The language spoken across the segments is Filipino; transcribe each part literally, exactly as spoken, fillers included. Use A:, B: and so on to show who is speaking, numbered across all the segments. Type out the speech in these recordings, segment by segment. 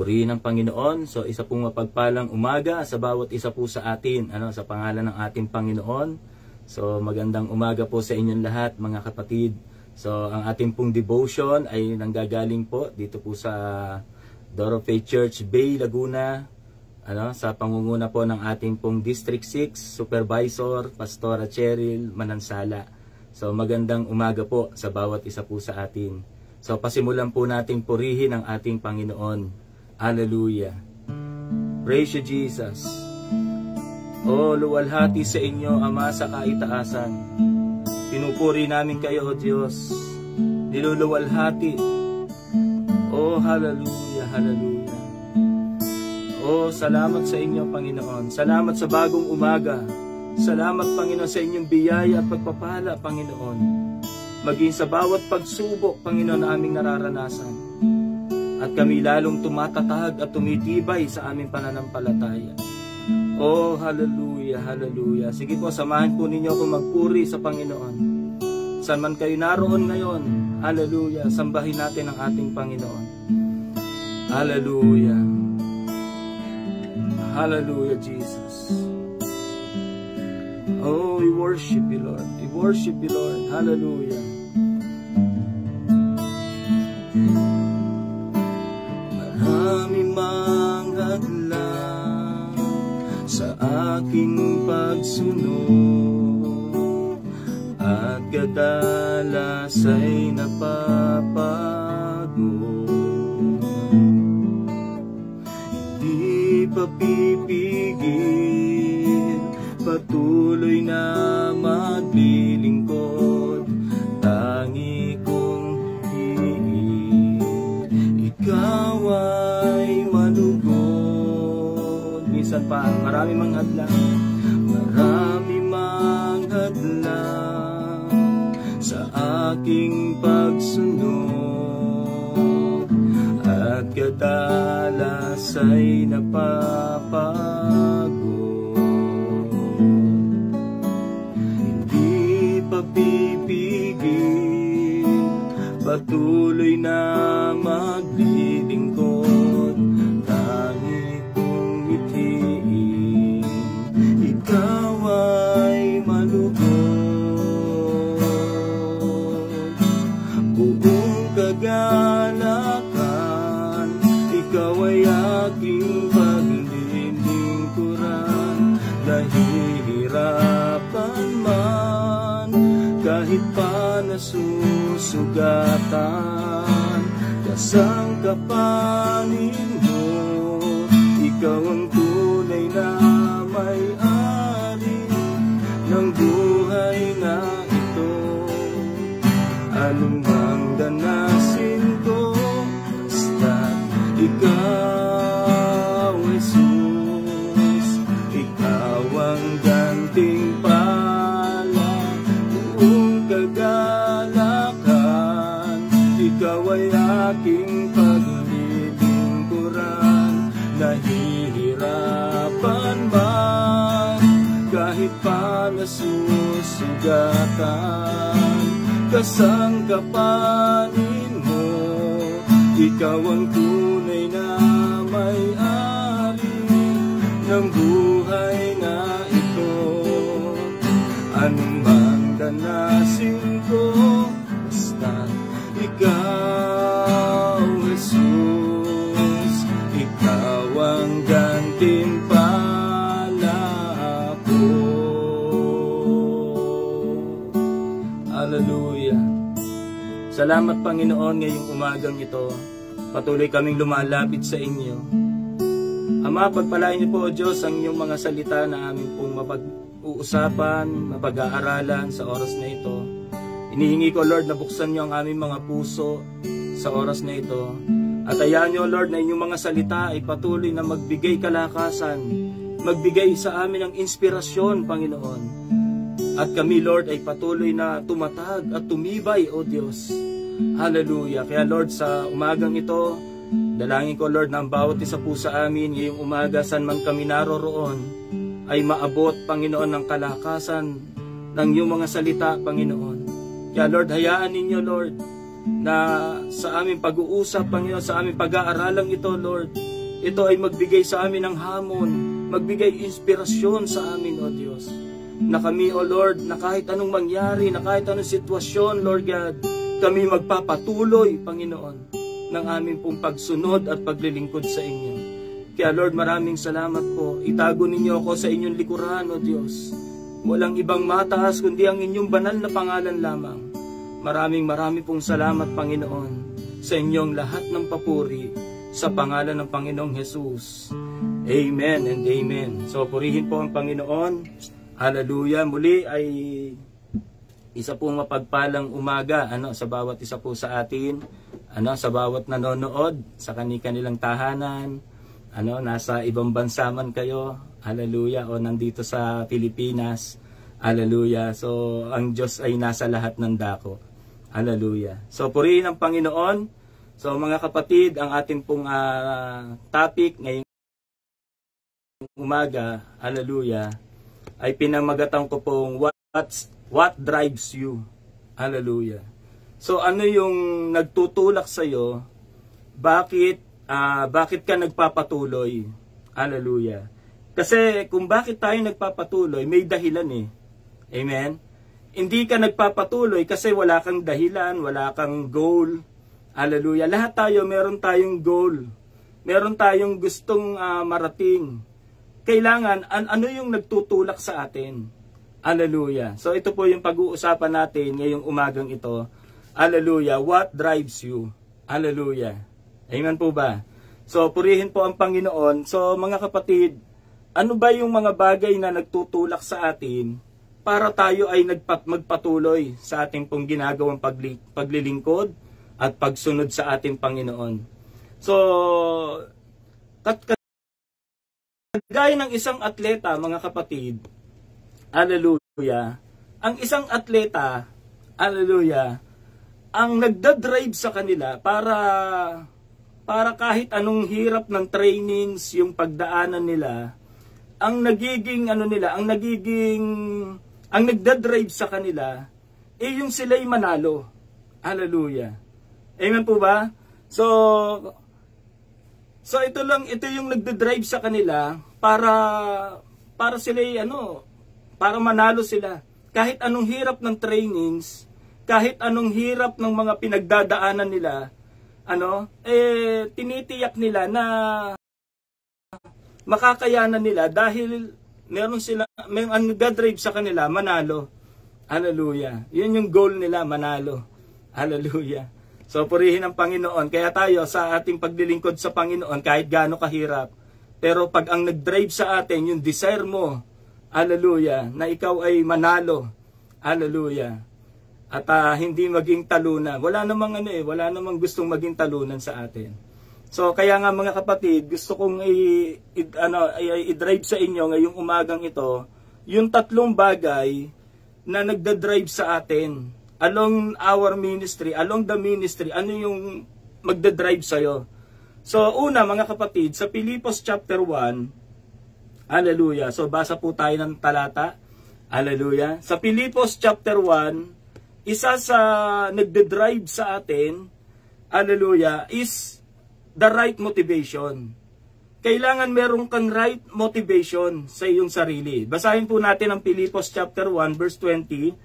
A: Purihin ang Panginoon. So isa pong mapagpalang umaga sa bawat isa po sa atin, ano, sa pangalan ng ating Panginoon. So magandang umaga po sa inyong lahat, mga kapatid. So ang ating pong devotion ay nanggagaling po dito po sa Doro Faith Church, Bay, Laguna, ano, sa pangunguna po ng ating pong District six Supervisor, Pastora Cheryl Manansala. So magandang umaga po sa bawat isa po sa atin. So pasimulan po nating purihin ang ating Panginoon. Hallelujah. Praise you, Jesus. O luwalhati sa inyo, Ama sa kaitaasan. Pinupuri namin kayo, O Diyos. Niluluwalhati. O hallelujah, hallelujah. O salamat sa inyo, Panginoon. Salamat sa bagong umaga. Salamat, Panginoon, sa inyong biyaya at pagpapala, Panginoon. Maging sa bawat pagsubok, Panginoon, na aming nararanasan. At kami lalong tumatatag at tumitibay sa aming pananampalataya. Oh, hallelujah, hallelujah. Sige po, samahan po ninyo ako magpuri sa Panginoon. Saan man kayo naroon ngayon, hallelujah, sambahin natin ang ating Panginoon. Hallelujah. Hallelujah, Jesus. Oh, we worship you, Lord. We worship you, Lord. Hallelujah. Marami mang hadlang sa aking pagsunod at kadalas ay napapagod. Hindi pa pipigil, patuloy na maglilingkod. Tangi kong hihiling, ikaw ay malugod. Minsan pa, marami mang hadlang, marami mang hadlang sa aking pagsunod at kadalas ay napapagod. Hindi pa pipigil, patuloy na maglilingkod. Tangi kong ngitihin, ikaw ay malugod. Buong kagalakan, ikaw ay aking paglilingkuran. Nahihirapan man, kahit pa nasusugatan, kasangkapanin mo, ikaw ang tunay na may-ari ng buhay na ito. Anong mang danasin ko, basta't ikaw, Jesus, ikaw ang gantimpala. Buong kagalakan, ikaw ay aking paglilingkuran. Nahihirapan man, kahit pa nasusugatan, kasangkapanin mo, ikaw ang tunay na may-ari ng buhay na ito. Anong mang danasin ko, basta ikaw, Jesus, ikaw ang gantimpala ko. Hallelujah. Salamat, Panginoon, ngayong umagang ito. Patuloy kaming lumalapit sa inyo. Ama, pagpalain niyo po, O Diyos, ang inyong mga salita na aming pong mapag-uusapan, mapag-aaralan sa oras na ito. Inihingi ko, Lord, na buksan niyo ang aming mga puso sa oras na ito. At hayaan niyo, Lord, na inyong mga salita ay patuloy na magbigay kalakasan, magbigay sa amin ng inspirasyon, Panginoon. At kami, Lord, ay patuloy na tumatag at tumibay, O Diyos. Hallelujah. Kaya, Lord, sa umagang ito, dalangin ko, Lord, na ang bawat isa po sa amin ngayong umaga, saan man kami naroroon, ay maabot, Panginoon, ng kalakasan ng iyong mga salita, Panginoon. Kaya, Lord, hayaan ninyo, Lord, na sa aming pag-uusap, Panginoon, sa aming pag-aaralang ito, Lord, ito ay magbigay sa amin ng hamon, magbigay inspirasyon sa amin, O Diyos. Na kami, O Lord, na kahit anong mangyari, na kahit anong sitwasyon, Lord God, kami magpapatuloy, Panginoon, ng aming pong pagsunod at paglilingkod sa inyo. Kaya Lord, maraming salamat po. Itago ninyo ako sa inyong likuran, O Diyos. Walang ibang mataas kundi ang inyong banal na pangalan lamang. Maraming maraming pong salamat, Panginoon, sa inyong lahat ng papuri sa pangalan ng Panginoong Jesus. Amen and amen. So, purihin po ang Panginoon. Hallelujah. Muli ay isa pong mapagpalang umaga ano sa bawat isa po sa atin, ano sa bawat nanonood sa kani-kanilang tahanan, ano nasa ibang bansa man kayo. Hallelujah. O nandito sa Pilipinas. Hallelujah. So, ang Diyos ay nasa lahat ng dako. Hallelujah. So, purihin ang Panginoon. So, mga kapatid, ang ating pong uh, topic ngayong umaga, hallelujah, ay pinamagatan ko pong what's, what drives you. Hallelujah. So, ano yung nagtutulak sa'yo? Bakit, uh, bakit ka nagpapatuloy? Hallelujah. Kasi kung bakit tayo nagpapatuloy, may dahilan eh. Amen? Hindi ka nagpapatuloy kasi wala kang dahilan, wala kang goal. Hallelujah. Lahat tayo, meron tayong goal. Meron tayong gustong uh, marating. Kailangan, an ano yung nagtutulak sa atin? Hallelujah. So ito po yung pag-uusapan natin ngayong umagang ito. Hallelujah. What drives you? Hallelujah. Amen po ba? So purihin po ang Panginoon. So mga kapatid, ano ba yung mga bagay na nagtutulak sa atin para tayo ay nagpat magpatuloy sa ating pong ginagawang pagli paglilingkod at pagsunod sa ating Panginoon? So, kat gaya ng isang atleta, mga kapatid, hallelujah, ang isang atleta, hallelujah, ang nagdadrive sa kanila para para kahit anong hirap ng trainings, yung pagdaanan nila, ang nagiging ano nila, ang nagiging ang nagdadrive sa kanila eh yung sila'y manalo. Hallelujah. Amen po ba? So So ito lang, ito yung nagdadrive sa kanila para para sila'y ano, para manalo sila. Kahit anong hirap ng trainings, kahit anong hirap ng mga pinagdadaanan nila, ano, eh tinitiyak nila na makakayanan nila dahil meron sila, may ang nagdadrive sa kanila, manalo. Hallelujah. Yun yung goal nila, manalo. Hallelujah. So purihin ang Panginoon. Kaya tayo sa ating paglilingkod sa Panginoon, kahit gaano kahirap, pero pag ang nagdrive sa atin, yung desire mo, hallelujah, na ikaw ay manalo. Hallelujah. At uh, hindi maging talunan. Wala namang ano eh, wala namang gustong maging talunan sa atin. So kaya nga mga kapatid, gusto kong i, i, ano, i-drive sa inyo ngayong umagang ito, yung tatlong bagay na nagda-drive sa atin along our ministry, along the ministry, ano yung magda-drive sa'yo. So una mga kapatid, sa Filipos chapter one, hallelujah, so basa po tayo ng talata, hallelujah. Sa Filipos chapter one, isa sa nagda-drive sa atin, hallelujah, is the right motivation. Kailangan meron kang right motivation sa iyong sarili. Basahin po natin ang Filipos chapter one verse twenty.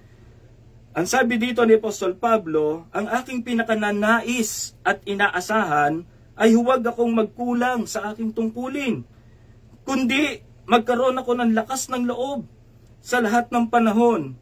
A: Ang sabi dito ni Apostol Pablo, ang aking pinakananais at inaasahan ay huwag akong magkulang sa aking tungkulin, kundi magkaroon ako ng lakas ng loob sa lahat ng panahon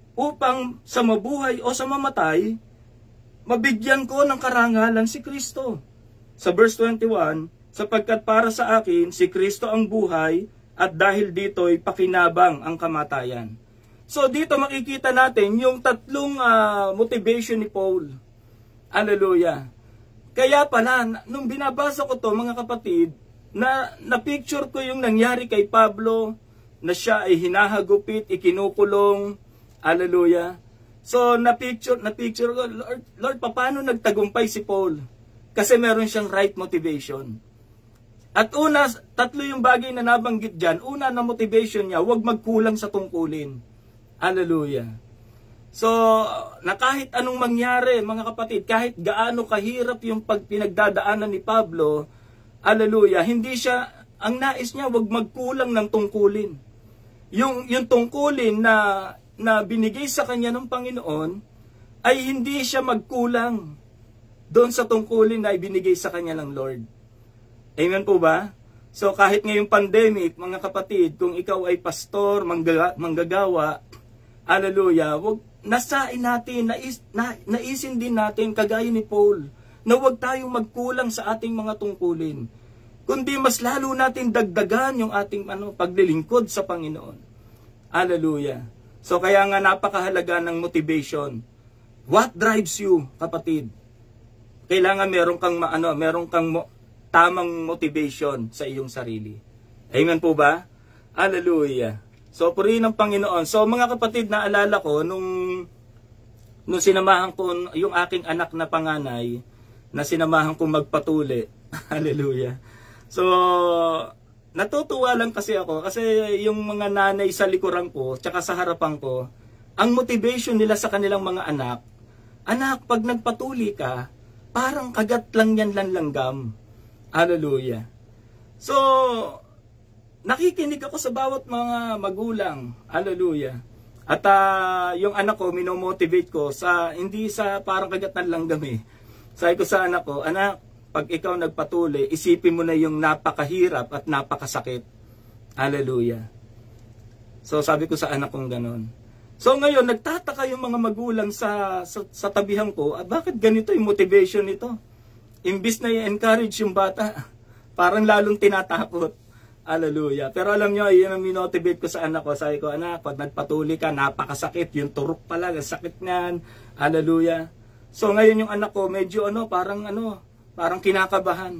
A: upang sa mabuhay o sa mamatay, mabigyan ko ng karangalan si Kristo. Sa verse twenty-one, sapagkat para sa akin, si Kristo ang buhay at dahil dito'y pakinabang ang kamatayan. So dito makikita natin yung tatlong uh, motivation ni Paul. Hallelujah. Kaya pala, nung binabasa ko to mga kapatid, na na-picture ko yung nangyari kay Pablo, na siya ay hinahagupit, ikinukulong. Hallelujah. So na-picture, na-picture ko, Lord, Lord, paano nagtagumpay si Paul? Kasi meron siyang right motivation. At una, tatlo yung bagay na nabanggit dyan. Una na motivation niya, huwag magkulang sa tungkulin. Hallelujah. So, na kahit anong mangyari, mga kapatid, kahit gaano kahirap yung pagpinagdadaanan ni Pablo, Hallelujah. Hindi siya, ang nais niya, wag magkulang ng tungkulin. Yung, yung tungkulin na, na binigay sa kanya ng Panginoon, ay hindi siya magkulang doon sa tungkulin na ibinigay sa kanya ng Lord. Amen po ba? So kahit ngayong pandemic, mga kapatid, kung ikaw ay pastor, manggaga, manggagawa, hallelujah, wag, nasain natin, nais, na, naisin din natin, kagaya ni Paul, na huwag tayong magkulang sa ating mga tungkulin, kundi mas lalo natin dagdagan yung ating ano, paglilingkod sa Panginoon. Hallelujah. So kaya nga napakahalaga ng motivation. What drives you, kapatid? Kailangan meron kang ano, meron kang mo, tamang motivation sa iyong sarili. Amen po ba? Hallelujah. So purihin ng Panginoon. So mga kapatid, naalala ko nung nung sinamahan ko yung aking anak na panganay, na sinamahan ko magpatuli. Hallelujah. So, natutuwa lang kasi ako kasi yung mga nanay sa likuran ko, tsaka sa harapan ko, ang motivation nila sa kanilang mga anak, anak, pag nagpatuli ka, parang kagat lang yan lanlanggam. Hallelujah. So, nakikinig ako sa bawat mga magulang. Hallelujah. At uh, yung anak ko, minomotivate ko sa, hindi sa parang kagat ng langgam eh. Sabi ko sa anak ko, anak, pag ikaw nagpatuli, isipin mo na yung napakahirap at napakasakit. Hallelujah. So sabi ko sa anak kong ganon. So ngayon, nagtataka yung mga magulang sa, sa, sa tabihan ko, ah, bakit ganito yung motivation nito? Imbis na i-encourage yung bata, parang lalong tinatakot. Hallelujah. Pero alam nyo, yun ang minotivate ko sa anak ko. Sabi ko, anak, pag nagpatuli ka, napakasakit. Yung turok pala, sakit niyan. Hallelujah. So ngayon yung anak ko medyo ano, parang ano, parang kinakabahan.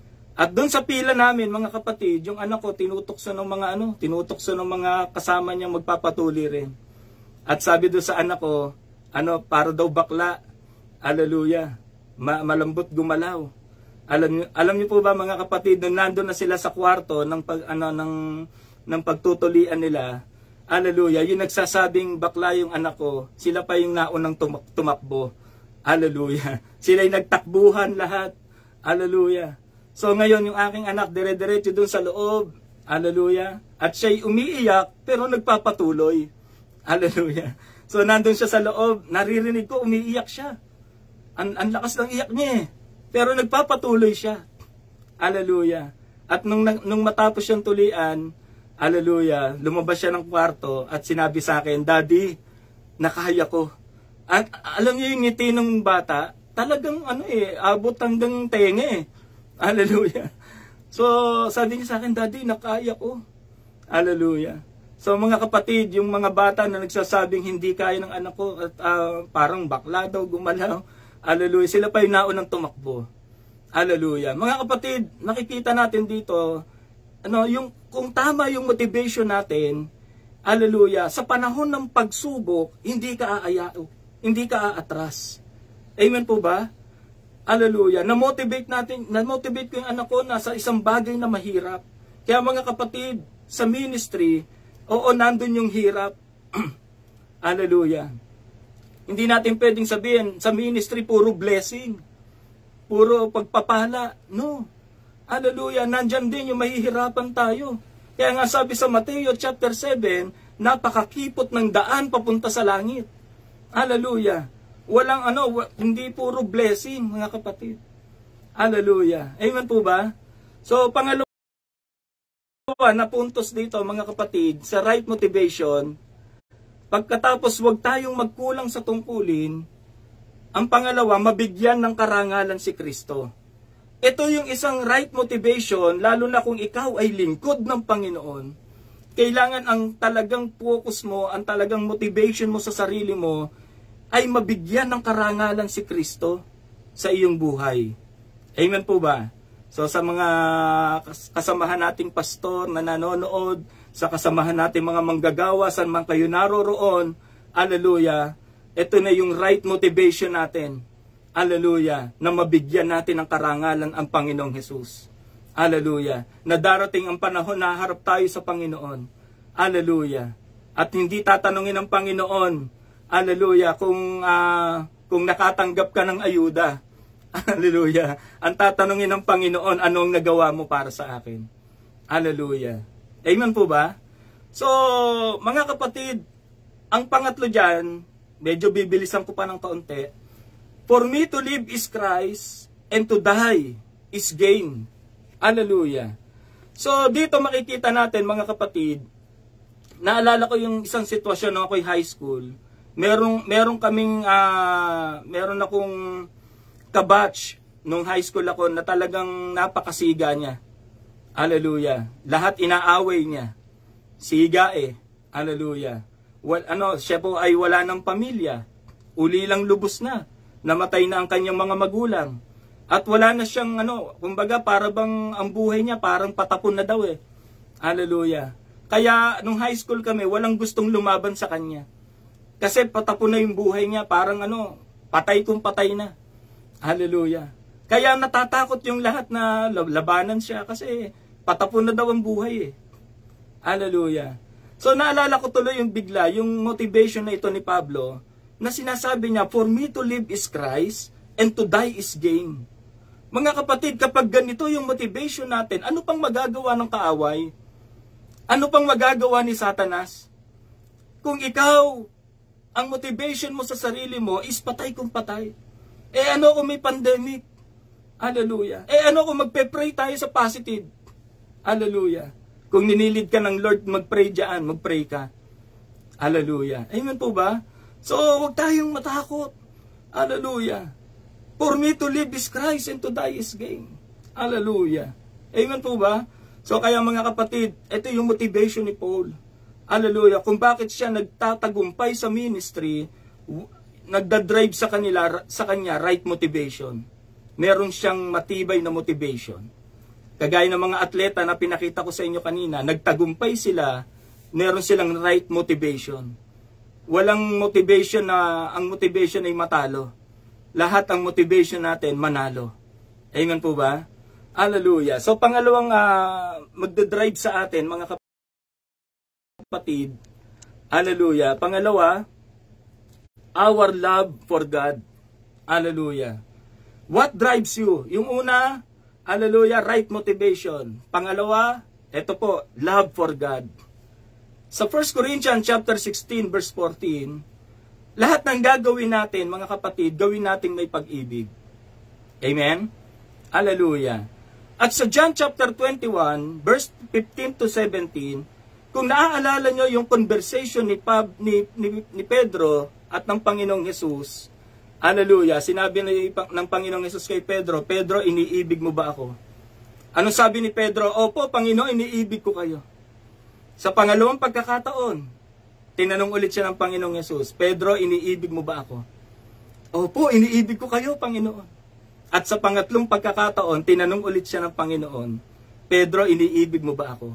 A: At doon sa pila namin, mga kapatid, yung anak ko tinutokso ng mga ano, tinutokso ng mga kasama niya magpapatuli rin. At sabi doon sa anak ko, ano, para daw bakla. Hallelujah. Ma malambot gumalaw. Alam niyo, alam niyo po ba mga kapatid, nung nandoon na sila sa kwarto ng pag ano ng ng pagtutulian nila, hallelujah, yung nagsasabing bakla yung anak ko, sila pa yung naunang tumak tumakbo. Hallelujah. Sila'y nagtakbuhan lahat. Hallelujah. So ngayon yung aking anak dire-diretso dun sa loob. Hallelujah. At siya'y umiiyak pero nagpapatuloy. Hallelujah. So nandun siya sa loob, naririnig ko umiiyak siya. Ang, ang lakas ng iyak niya eh. Pero nagpapatuloy siya. Hallelujah. At nung, nung matapos siyang tulian, hallelujah, lumabas siya ng kwarto at sinabi sa akin, Daddy, nakaya ko. At alam niyo yung ngiti ng bata, talagang ano eh, abot hanggang tenga eh. Hallelujah. So, sabi niya sa akin, Daddy, nakaya ko. Hallelujah. So, mga kapatid, yung mga bata na nagsasabing hindi kaya ng anak ko at uh, parang bakla daw, gumalaw. Hallelujah. Sila pa yung naunang tumakbo. Hallelujah. Mga kapatid, nakikita natin dito, ano, yung, kung tama yung motivation natin, hallelujah, sa panahon ng pagsubok, hindi ka aayao. Hindi ka aatras. Amen po ba? Hallelujah. Na-motivate natin, na-motivate ko yung anak ko na sa isang bagay na mahirap. Kaya mga kapatid, sa ministry, oo, nandun yung hirap. Hallelujah. Hindi natin pwedeng sabihin, sa ministry, puro blessing. Puro pagpapala. No. Hallelujah. Nandyan din yung mahihirapan tayo. Kaya nga sabi sa Mateo chapter seven, napakakipot ng daan papunta sa langit. Hallelujah. Walang ano, hindi puro blessing, mga kapatid. Hallelujah. Amen po ba? So, pangalawa na puntos dito, mga kapatid, sa right motivation, pagkatapos wag tayong magkulang sa tungkulin, ang pangalawa, mabigyan ng karangalan si Kristo. Ito yung isang right motivation, lalo na kung ikaw ay lingkod ng Panginoon. Kailangan ang talagang focus mo, ang talagang motivation mo sa sarili mo, ay mabigyan ng karangalan si Kristo sa iyong buhay. Amen po ba? So sa mga kasamahan nating pastor na nanonood, sa kasamahan nating mga manggagawa, saan man kayo naroroon, hallelujah, ito na yung right motivation natin. Hallelujah, na mabigyan natin ng karangalan ang Panginoong Hesus. Hallelujah, na darating ang panahon na harap tayo sa Panginoon. Hallelujah, at hindi tatanungin ng Panginoon, hallelujah, kung, uh, kung nakatanggap ka ng ayuda. Hallelujah. Ang tatanungin ng Panginoon, anong nagawa mo para sa akin? Hallelujah. Amen po ba? So, mga kapatid, ang pangatlo dyan, medyo bibilisan ko pa ng kaunti. For me to live is Christ, and to die is gain. Hallelujah. So, dito makikita natin, mga kapatid, naalala ko yung isang sitwasyon nung ako'y high school. Merong, merong kaming, uh, meron akong kabatch nung high school ako na talagang napakasiga niya. Hallelujah. Lahat inaaway niya. Siga eh. Hallelujah. Well, ano, siya po ay wala ng pamilya. Uli lang lubos na. Namatay na ang kanyang mga magulang. At wala na siyang, ano, kumbaga, para bang ang buhay niya parang patapon na daw eh. Hallelujah. Kaya, nung high school kami, walang gustong lumaban sa kanya. Kasi patapon na yung buhay niya, parang ano, patay kung patay na. Hallelujah. Kaya natatakot yung lahat na labanan siya kasi patapon na daw ang buhay eh. Hallelujah. So naalala ko tuloy yung bigla, yung motivation na ito ni Pablo, na sinasabi niya, for me to live is Christ, and to die is gain. Mga kapatid, kapag ganito yung motivation natin, ano pang magagawa ng kaaway? Ano pang magagawa ni Satanas? Kung ikaw, ang motivation mo sa sarili mo is patay kung patay. Eh ano kung may pandemic? Hallelujah. Eh ano kung magpe-pray tayo sa positive? Hallelujah. Kung ninilid ka ng Lord, mag-pray dyan, mag-pray ka. Hallelujah. Amen po ba? So, huwag tayong matakot. Hallelujah. For me to live is Christ and to die is gain. Hallelujah. Amen po ba? So, kaya mga kapatid, ito yung motivation ni Paul. Hallelujah. Kung bakit siya nagtatagumpay sa ministry, nagdadrive sa kanila, sa kanya right motivation. Meron siyang matibay na motivation. Kagaya ng mga atleta na pinakita ko sa inyo kanina, nagtagumpay sila, meron silang right motivation. Walang motivation na, ang motivation ay matalo. Lahat ang motivation natin, manalo. Amen po ba? Hallelujah. So pangalawang uh, magdadrive sa atin, mga kapatid, hallelujah. Pangalawa, our love for God. Hallelujah. What drives you? Yung una, hallelujah, right motivation. Pangalawa, ito po, love for God. Sa First Corinthians chapter sixteen verse fourteen, lahat ng gagawin natin, mga kapatid, gawin nating may pag-ibig. Amen? Hallelujah. At sa John chapter twenty-one verse fifteen to seventeen, kung naaalala nyo yung conversation ni, Pab, ni, ni, ni Pedro at ng Panginoong Jesus, hallelujah, sinabi ni, ng Panginoong Jesus kay Pedro, Pedro, iniibig mo ba ako? Anong sabi ni Pedro? Opo, Panginoon, iniibig ko kayo. Sa pangalawang pagkakataon, tinanong ulit siya ng Panginoong Jesus, Pedro, iniibig mo ba ako? Opo, iniibig ko kayo, Panginoon. At sa pangatlong pagkakataon, tinanong ulit siya ng Panginoon, Pedro, iniibig mo ba ako?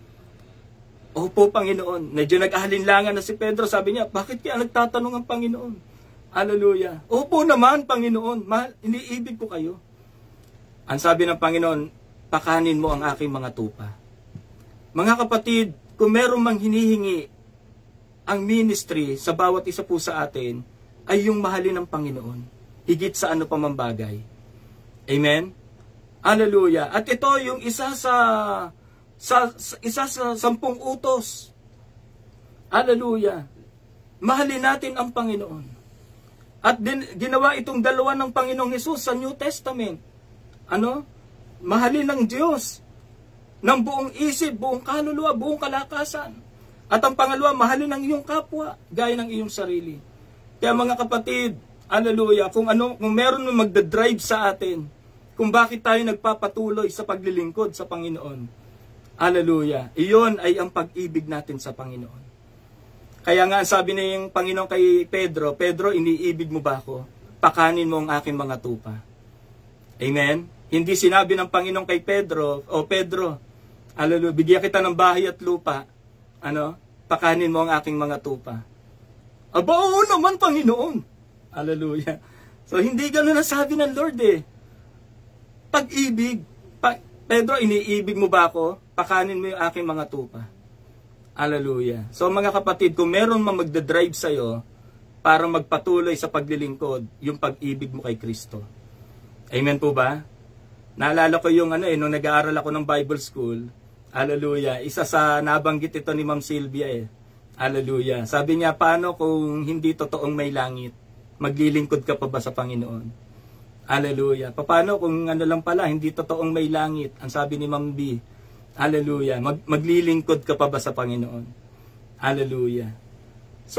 A: Opo, Panginoon. Medyo nag-ahalinlangan na si Pedro. Sabi niya, bakit kaya nagtatanong ang Panginoon? Hallelujah. Opo naman, Panginoon. Mahal, iniibig ko kayo. Ang sabi ng Panginoon, pakanin mo ang aking mga tupa. Mga kapatid, kung meron mang hinihingi ang ministry sa bawat isa po sa atin, ay yung mahalin ng Panginoon. Higit sa ano pa man bagay. Amen? Hallelujah. At ito yung isa sa, sa, sa isa sa sampung utos. Hallelujah. Mahalin natin ang Panginoon. At din, ginawa itong dalawa ng Panginoong Hesus sa New Testament. Ano? Mahalin ng Diyos ng buong isip, buong kaluluwa, buong kalakasan. At ang pangalawa, mahalin ang iyong kapwa, gaya ng iyong sarili. Kaya mga kapatid, hallelujah, kung ano, kung meron mo magdadrive sa atin, kung bakit tayo nagpapatuloy sa paglilingkod sa Panginoon, hallelujah, iyon ay ang pag-ibig natin sa Panginoon. Kaya nga sabi na yung Panginoon kay Pedro, Pedro, iniibig mo ba ako? Pakanin mo ang aking mga tupa. Amen? Hindi sinabi ng Panginoon kay Pedro, o Pedro, hallelujah, bigyan kita ng bahay at lupa, ano, pakanin mo ang aking mga tupa. Aba, oo naman, Panginoon. Hallelujah. So, hindi gano'n ang sabi ng Lord eh. Pag-ibig. Pa Pedro, iniibig mo ba ako? Pakanin mo yung aking mga tupa. Hallelujah. So, mga kapatid, kung meron man magdadrive sa'yo para magpatuloy sa paglilingkod, yung pag-ibig mo kay Kristo. Amen po ba? Naalala ko yung ano eh, nung nag-aaral ako ng Bible School, hallelujah, isa sa nabanggit ito ni Ma'am Sylvia eh, hallelujah. Sabi niya, paano kung hindi totoong may langit? Maglilingkod ka pa ba sa Panginoon? Hallelujah. Paano kung ano lang pala, hindi totoong may langit? Ang sabi ni Ma'am B, hallelujah, mag maglilingkod ka pa ba sa Panginoon? Hallelujah. So,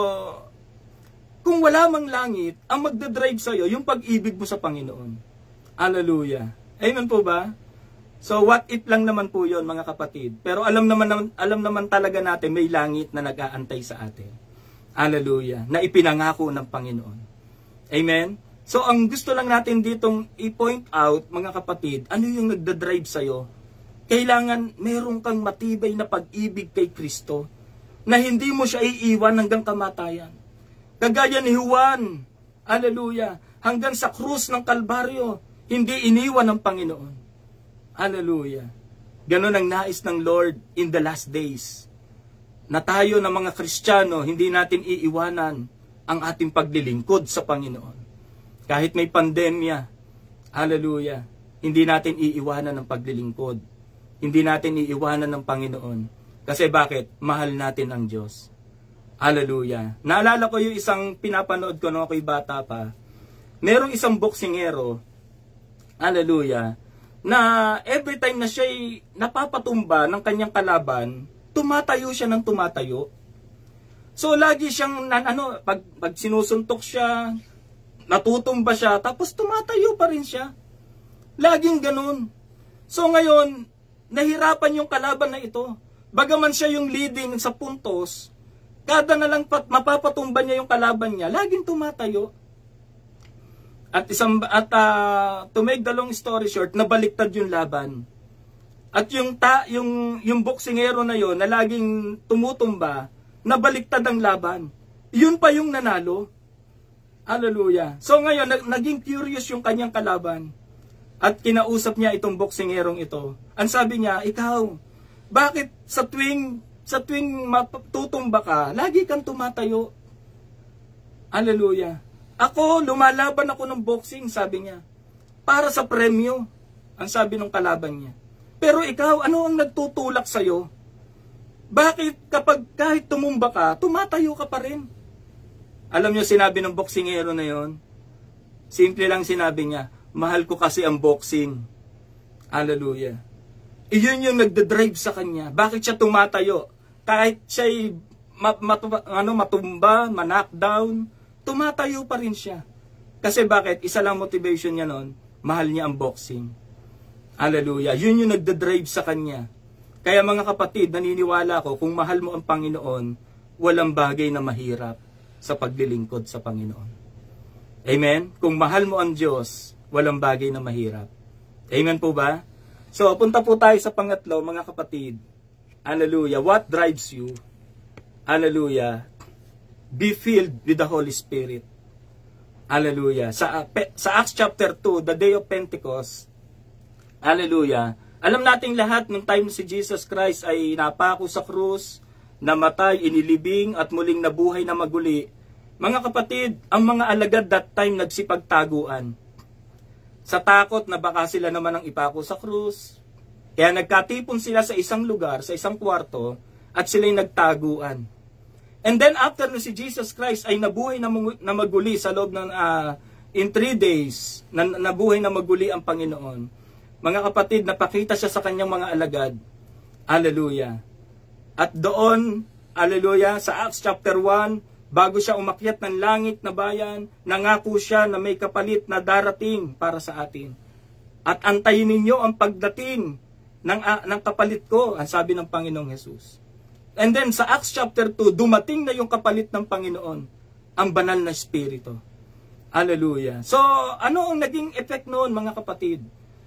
A: kung wala mang langit, ang magdadrive sa'yo, yung pag-ibig mo sa Panginoon. Hallelujah. Amen po ba? So, what if lang naman po yon mga kapatid. Pero alam naman, alam naman talaga natin, may langit na nag-aantay sa atin. Hallelujah. Na ipinangako ng Panginoon. Amen? So, ang gusto lang natin ditong i-point out, mga kapatid, ano yung nagdadrive sa'yo? Kailangan meron kang matibay na pag-ibig kay Kristo na hindi mo siya iiwan hanggang kamatayan. Kagaya ni Juan, hallelujah, hanggang sa krus ng Kalbaryo, hindi iniwan ng Panginoon. Hallelujah. Ganon ang nais ng Lord in the last days. Na tayo na mga Kristiyano, hindi natin iiwanan ang ating paglilingkod sa Panginoon. Kahit may pandemya, hallelujah, hindi natin iiwanan ang paglilingkod. Hindi natin iiwanan ng Panginoon. Kasi bakit? Mahal natin ang Diyos. Hallelujah. Naalala ko yung isang pinapanood ko nung ako'y bata pa. Merong isang boksingero, hallelujah, na every time na siya'y napapatumba ng kanyang kalaban, tumatayo siya ng tumatayo. So lagi siyang, ano, pag, pag sinusuntok siya, natutumba siya, tapos tumatayo pa rin siya. Laging ganun. So ngayon, nahirapan yung kalaban na ito. Bagaman siya yung leading sa puntos, kada na lang pat, mapapatumba niya yung kalaban niya, laging tumatayo. At isang at uh, to make the long story short, nabaliktad yung laban. At yung ta yung yung boksingero na yon na laging tumutumba, nabaliktad ang laban. Yun pa yung nanalo. Hallelujah. So ngayon nag, naging curious yung kanyang kalaban. At kinausap niya itong boksingerong ito. Ang sabi niya, ikaw, bakit sa tuwing sa tuwing matutumba ka, lagi kang tumatayo? Hallelujah. Ako, lumalaban ako ng boxing, sabi niya. Para sa premyo, ang sabi ng kalaban niya. Pero ikaw, ano ang nagtutulak sa'yo? Bakit kapag kahit tumumba ka, tumatayo ka pa rin? Alam niyo, sinabi ng boksingero na yon, simple lang sinabi niya, mahal ko kasi ang boxing. Hallelujah. Iyon yung nagdadrive sa kanya. Bakit siya tumatayo? Kahit siya'y mat, mat, ano, matumba, ma-knockdown, tumatayo pa rin siya. Kasi bakit? Isa lang motivation niya noon, mahal niya ang boxing. Hallelujah. Yun yung nagdadrive sa kanya. Kaya mga kapatid, naniniwala ko, kung mahal mo ang Panginoon, walang bagay na mahirap sa paglilingkod sa Panginoon. Amen? Kung mahal mo ang Diyos, walang bagay na mahirap. Amen po ba? So, punta po tayo sa pangatlo, mga kapatid. Hallelujah. What drives you? Hallelujah. Be filled with the Holy Spirit. Hallelujah. Sa, sa Acts chapter two, the day of Pentecost, hallelujah, alam nating lahat nung time si Jesus Christ ay napako sa krus, namatay, inilibing, at muling nabuhay na maguli. Mga kapatid, ang mga alagad that time nagsipagtaguan. Sa takot na baka sila naman ang ipako sa krus. Kaya nagkatipon sila sa isang lugar, sa isang kwarto, at sila'y nagtaguan. And then after na si Jesus Christ ay nabuhay na, na maguli sa loob ng uh, in three days, na, nabuhay na maguli ang Panginoon. Mga kapatid, napakita siya sa kanyang mga alagad. Hallelujah. At doon, hallelujah, sa Acts chapter one, bago siya umakyat ng langit na bayan, nangako siya na may kapalit na darating para sa atin. At antayin ninyo ang pagdating ng, uh, ng kapalit ko, ang sabi ng Panginoong Jesus. And then sa Acts chapter two, dumating na yung kapalit ng Panginoon, ang banal na Espiritu. Hallelujah. So, ano ang naging effect noon, mga kapatid?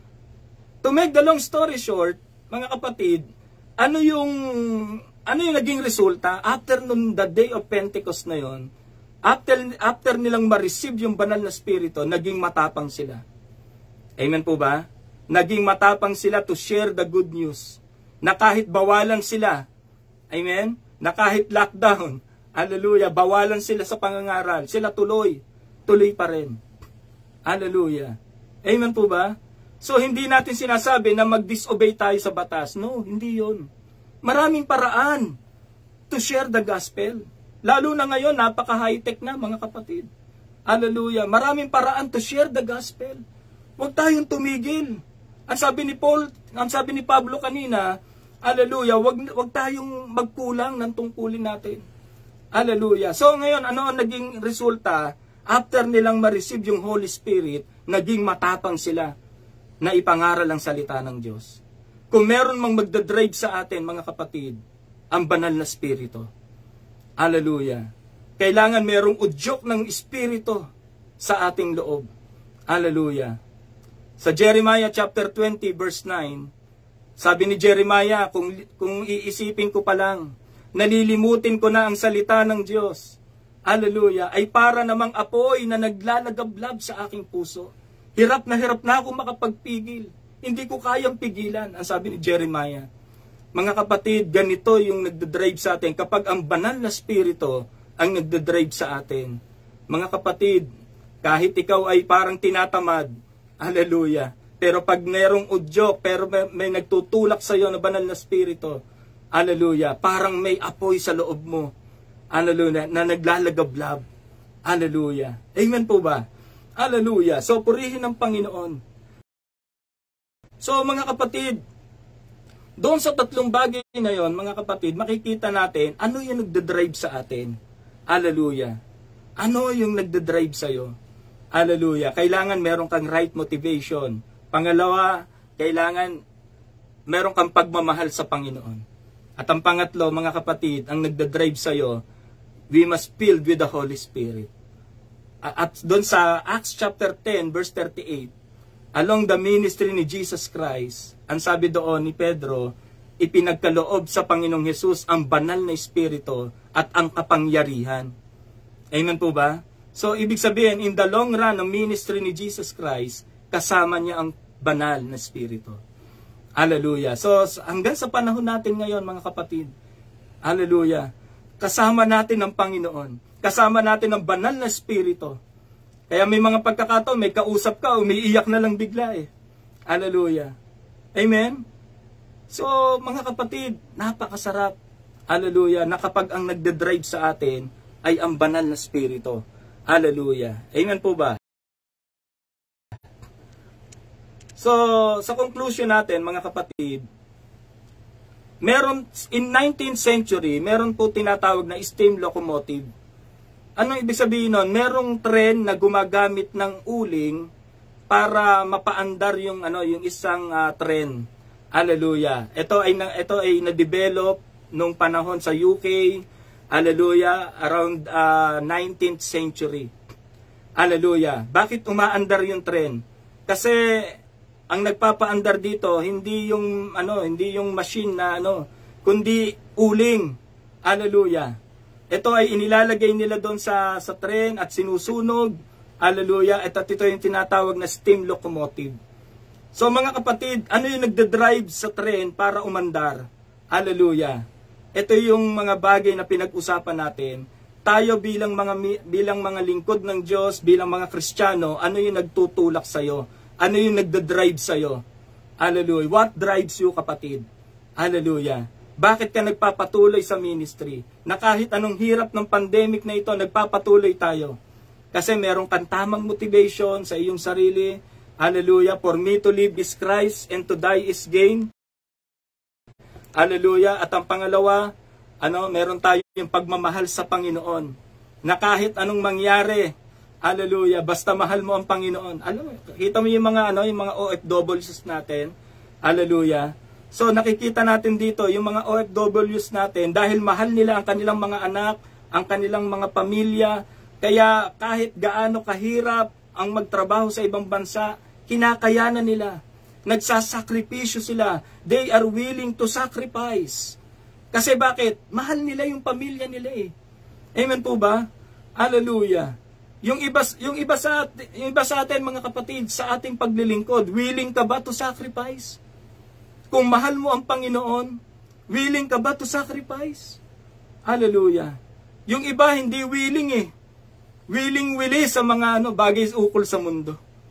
A: To make the long story short, mga kapatid, ano yung ano yung naging resulta after nung the day of Pentecost na yon? After after nilang ma-receive yung banal na Espiritu, naging matapang sila. Amen po ba? Naging matapang sila to share the good news. Na kahit bawalan sila, amen? Na kahit lockdown, hallelujah, bawalan sila sa pangangaral, sila tuloy, tuloy pa rin. Hallelujah. Amen po ba? So, hindi natin sinasabi na mag-disobey tayo sa batas. No, hindi yon. Maraming paraan to share the gospel. Lalo na ngayon, napaka-high-tech na mga kapatid. Hallelujah. Maraming paraan to share the gospel. Huwag tayong tumigil. Ang sabi ni Paul, ang sabi ni Pablo kanina, hallelujah, wag, wag tayong magkulang ng tungkulin natin. Hallelujah. So ngayon, ano ang naging resulta? After nilang ma-receive yung Holy Spirit, naging matapang sila na ipangaral ang salita ng Diyos. Kung meron mang magdadrive sa atin, mga kapatid, ang banal na Espiritu. Hallelujah. Kailangan merong udyok ng Espiritu sa ating loob. Hallelujah. Sa Jeremiah chapter twenty verse nine, sabi ni Jeremiah, kung, kung iisipin ko pa lang, nalilimutin ko na ang salita ng Diyos, hallelujah, ay para namang apoy na naglalagablab sa aking puso. Hirap na hirap na ako makapagpigil. Hindi ko kayang pigilan, ang sabi ni Jeremiah. Mga kapatid, ganito yung nagdadrive sa atin kapag ang banal na Espiritu ang nagdadrive sa atin. Mga kapatid, kahit ikaw ay parang tinatamad, hallelujah, pero pag mayroong udyok, pero may, may nagtutulak sa iyo na banal na Espiritu, hallelujah, parang may apoy sa loob mo, hallelujah, na naglalagablab, hallelujah. Amen po ba? Hallelujah. So, purihin ng Panginoon. So, mga kapatid, doon sa tatlong bagay na yon, mga kapatid, makikita natin ano yung nagdadrive sa atin. Hallelujah. Ano yung nagdadrive sa iyo? Hallelujah. Kailangan meron kang right motivation. Pangalawa, kailangan meron kang pagmamahal sa Panginoon. At ang pangatlo, mga kapatid, ang nagdadrive sa iyo, we must filled with the Holy Spirit. At doon sa Acts chapter ten, verse thirty-eight, along the ministry ni Jesus Christ, ang sabi doon ni Pedro, ipinagkaloob sa Panginoong Hesus ang banal na Espiritu at ang kapangyarihan. Amen po ba? So, ibig sabihin, in the long run ng ministry ni Jesus Christ, kasama niya ang banal na Espiritu. Hallelujah. So, hanggang sa panahon natin ngayon, mga kapatid, hallelujah, kasama natin ang Panginoon. Kasama natin ang banal na Espiritu. Kaya may mga pagkakataon, may kausap ka, umiiyak na lang bigla eh. Hallelujah. Amen? So, mga kapatid, napakasarap. Hallelujah. Na kapag ang nagdadrive sa atin ay ang banal na Espiritu. Hallelujah. Amen po ba? So, sa conclusion natin, mga kapatid, meron, in nineteenth century, meron po tinatawag na steam locomotive. Anong ibig sabihin nun? Merong tren na gumagamit ng uling para mapaandar yung ano, yung isang uh, tren. Hallelujah. Ito ay na, ito ay na-develop nung panahon sa U K. Hallelujah, around uh, nineteenth century. Hallelujah. Bakit umaandar yung tren? Kasi ang nagpapaandar dito hindi yung ano, hindi yung machine na ano, kundi uling. Hallelujah. Ito ay inilalagay nila doon sa sa tren at sinusunog. Hallelujah. At ito yung tinatawag na steam locomotive. So mga kapatid, ano yung nagde-drive sa tren para umandar? Hallelujah. Ito yung mga bagay na pinag-usapan natin. Tayo bilang mga bilang mga lingkod ng Diyos, bilang mga Kristiyano, ano yung nagtutulak sa iyo? Ano yung nagde-drive sa iyo? Hallelujah. What drives you, kapatid? Hallelujah. Bakit ka nagpapatuloy sa ministry? Na kahit anong hirap ng pandemic na ito, nagpapatuloy tayo. Kasi meron kang tamang motivation sa iyong sarili. Hallelujah. For me to live is Christ and to die is gain. Hallelujah. At ang pangalawa, ano, meron tayo yung pagmamahal sa Panginoon. Na kahit anong mangyari, hallelujah, basta mahal mo ang Panginoon. Alam mo, kita mo yung mga ano, yung mga O F Ws natin. Hallelujah. So nakikita natin dito yung mga O F Ws natin dahil mahal nila ang kanilang mga anak, ang kanilang mga pamilya. Kaya kahit gaano kahirap ang magtrabaho sa ibang bansa, kinakayanan nila. Nagsasakripisyo sila. They are willing to sacrifice. Kasi bakit? Mahal nila yung pamilya nila eh. Amen po ba? Hallelujah. Yung iba, yung iba sa yung iba sa atin, mga kapatid, sa ating paglilingkod, willing ka ba to sacrifice? Kung mahal mo ang Panginoon, willing ka ba to sacrifice? Hallelujah. Yung iba hindi willing eh. Willing-willy sa mga ano bagay ukol sa mundo.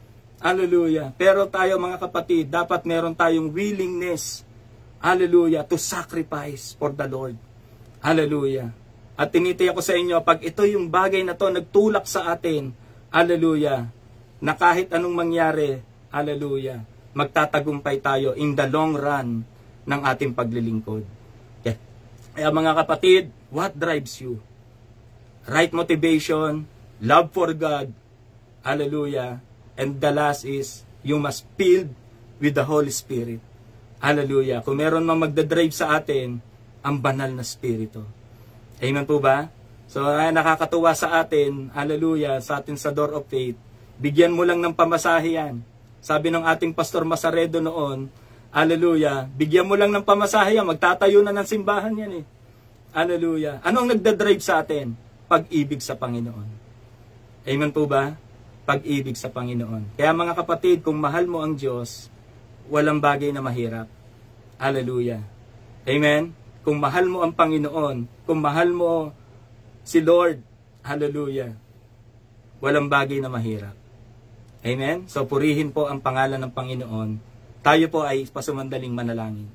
A: Hallelujah. Pero tayo mga kapatid, dapat meron tayong willingness, hallelujah, to sacrifice for the Lord. Hallelujah. At tinitiyak ko sa inyo, pag ito yung bagay na to nagtulak sa atin, hallelujah, na kahit anong mangyari, hallelujah, magtatagumpay tayo in the long run ng ating paglilingkod. Okay. Kaya mga kapatid, what drives you? Right motivation, love for God, hallelujah, and the last is, you must filled with the Holy Spirit. Hallelujah. Kung meron mang magdadrive sa atin, ang banal na Spirito. Amen po ba? So, ay, nakakatuwa sa atin, hallelujah, sa atin sa Door of Faith, bigyan mo lang ng pamasahe yan. Sabi ng ating Pastor Masaredo noon, hallelujah, bigyan mo lang ng pamasahe yan, magtatayo na ng simbahan yan eh. Hallelujah. Ano ang nagdadrive sa atin? Pag-ibig sa Panginoon. Amen po ba? Pag-ibig sa Panginoon. Kaya mga kapatid, kung mahal mo ang Diyos, walang bagay na mahirap. Hallelujah. Amen? Kung mahal mo ang Panginoon, kung mahal mo si Lord, hallelujah, walang bagay na mahirap. Amen? So purihin po ang pangalan ng Panginoon. Tayo po ay pasumandaling manalangin.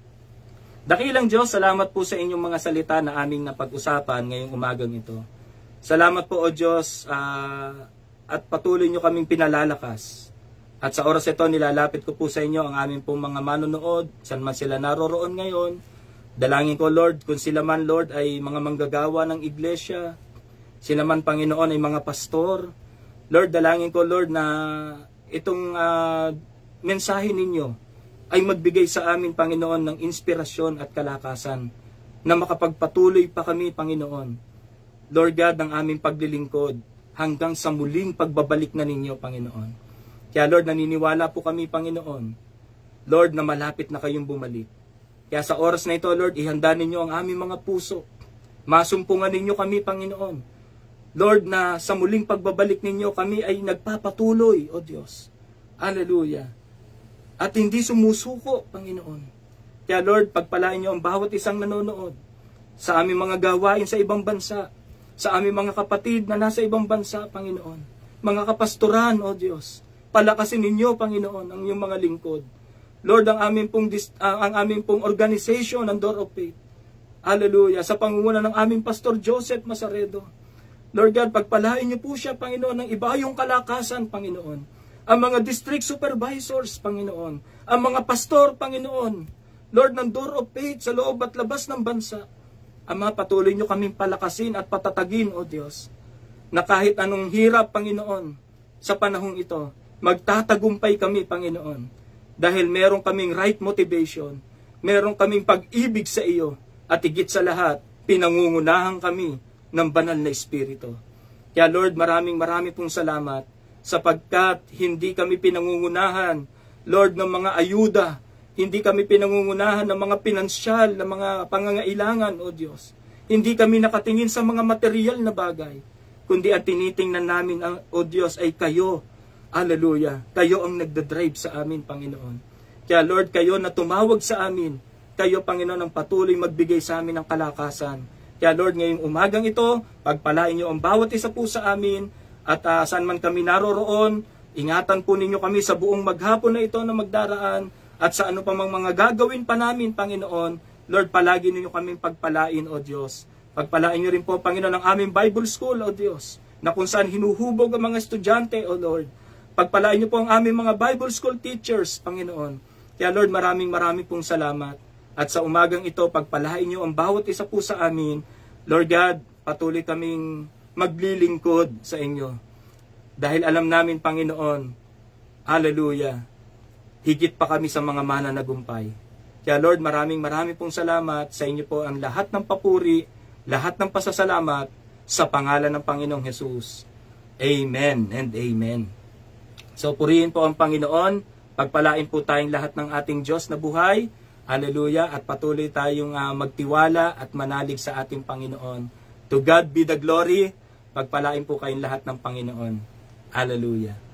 A: Dakilang Diyos, salamat po sa inyong mga salita na aming napag-usapan ngayong umagang ito. Salamat po o Diyos, uh, at patuloy nyo kaming pinalalakas. At sa oras ito, nilalapit ko po sa inyo ang aming pong mga manonood, saan man sila naroroon ngayon. Dalangin ko, Lord, kung sila man, Lord, ay mga manggagawa ng iglesia, sila man, Panginoon, ay mga pastor. Lord, dalangin ko, Lord, na itong uh, mensahe ninyo ay magbigay sa amin, Panginoon, ng inspirasyon at kalakasan na makapagpatuloy pa kami, Panginoon. Lord God, ng aming paglilingkod hanggang sa muling pagbabalik na ninyo, Panginoon. Kaya, Lord, naniniwala po kami, Panginoon, Lord, na malapit na kayong bumalik. Kaya sa oras na ito, Lord, ihanda ninyo ang aming mga puso. Masumpungan ninyo kami, Panginoon. Lord, na sa muling pagbabalik ninyo, kami ay nagpapatuloy, O Diyos. Hallelujah. At hindi sumusuko, Panginoon. Kaya, Lord, pagpalain niyo ang bawat isang nanonood sa aming mga gawain sa ibang bansa, sa aming mga kapatid na nasa ibang bansa, Panginoon. Mga kapastoran, O Diyos. Palakasin ninyo, Panginoon, ang iyong mga lingkod. Lord, ang aming pong, uh, ang aming pong organization, ang Door of Faith. Hallelujah. Sa pangunguna ng aming Pastor Joseph Masaredo. Lord God, pagpalain niyo po siya, Panginoon, ng iba yung kalakasan, Panginoon. Ang mga district supervisors, Panginoon. Ang mga pastor, Panginoon. Lord, ng Door of Faith sa loob at labas ng bansa. Ama, patuloy niyo kaming palakasin at patatagin, O Diyos, na kahit anong hirap, Panginoon, sa panahong ito, magtatagumpay kami, Panginoon. Dahil meron kaming right motivation, meron kaming pag-ibig sa iyo, at higit sa lahat, pinangungunahan kami ng banal na Espiritu. Kaya Lord, maraming maraming pong salamat, sapagkat hindi kami pinangungunahan, Lord, ng mga ayuda, hindi kami pinangungunahan ng mga pinansyal, ng mga pangangailangan, O Diyos. Hindi kami nakatingin sa mga material na bagay, kundi ang tinitingnan namin, O Diyos, ay kayo. Hallelujah. Kayo ang nagdadrive sa amin, Panginoon. Kaya Lord, kayo na tumawag sa amin, kayo, Panginoon, ang patuloy magbigay sa amin ng kalakasan. Kaya Lord, ngayong umagang ito, pagpalain niyo ang bawat isa po sa amin, at uh, saan man kami naroroon, ingatan po ninyo kami sa buong maghapon na ito na magdaraan, at sa ano pa mang mga gagawin pa namin, Panginoon. Lord, palagi ninyo kaming pagpalain, O Diyos. Pagpalain niyo rin po, Panginoon, ang aming Bible School, O Diyos, na kung saan hinuhubog ang mga estudyante, O Lord. Pagpalain niyo po ang aming mga Bible School teachers, Panginoon. Kaya Lord, maraming maraming pong salamat. At sa umagang ito, pagpalain niyo ang bawat isa po sa amin. Lord God, patuloy kaming maglilingkod sa inyo. Dahil alam namin, Panginoon, hallelujah, higit pa kami sa mga mananagumpay. Kaya Lord, maraming maraming pong salamat. Sa inyo po ang lahat ng papuri, lahat ng pasasalamat sa pangalan ng Panginoong Hesus. Amen and amen. So purihin po ang Panginoon, pagpalain po tayong lahat ng ating Diyos na buhay, hallelujah, at patuloy tayong uh, magtiwala at manalig sa ating Panginoon. To God be the glory, pagpalain po kayong lahat ng Panginoon. Hallelujah.